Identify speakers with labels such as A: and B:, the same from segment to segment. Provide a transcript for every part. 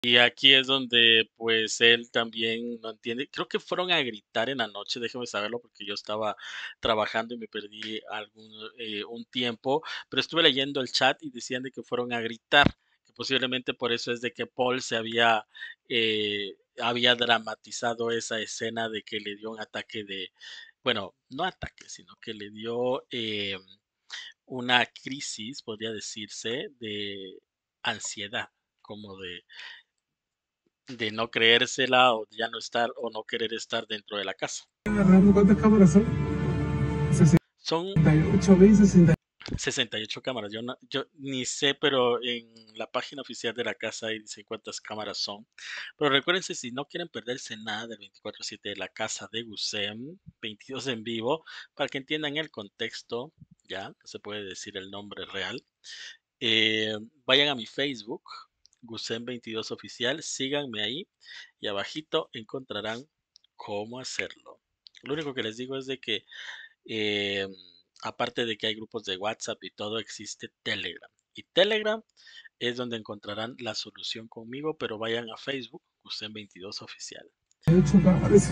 A: Y aquí es donde, pues, él también no entiende. Creo que fueron a gritar en la noche, déjeme saberlo, porque yo estaba trabajando y me perdí un tiempo, pero estuve leyendo el chat y decían de que fueron a gritar, que posiblemente por eso es de que Paul había dramatizado esa escena de que le dio un ataque bueno, no ataque, sino que le dio, una crisis, podría decirse, de ansiedad, como de no creérsela o ya no estar o no querer estar dentro de la casa.
B: ¿Cuántas cámaras son?
A: Son
B: 68, ¿veis? 60.
A: 68 cámaras. Yo ni sé, pero en la página oficial de la casa ahí dice cuántas cámaras son. Pero recuérdense, si no quieren perderse nada del 24/7 de la casa de Gusem, 22 en vivo, para que entiendan el contexto, ya, no se puede decir el nombre real. Vayan a mi Facebook, Gusem22 Oficial, síganme ahí y abajito encontrarán cómo hacerlo. Lo único que les digo es de que eh, aparte de que hay grupos de WhatsApp y todo, existe Telegram. Y Telegram es donde encontrarán la solución conmigo, pero vayan a Facebook, Gusem22 Oficial.
B: 68 cámaras.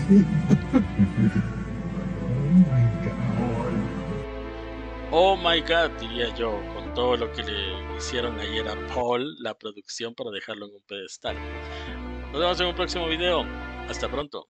B: Oh my God.
A: Oh my God, diría yo, con todo lo que le hicieron ayer a Paul, la producción, para dejarlo en un pedestal. Nos vemos en un próximo video. Hasta pronto.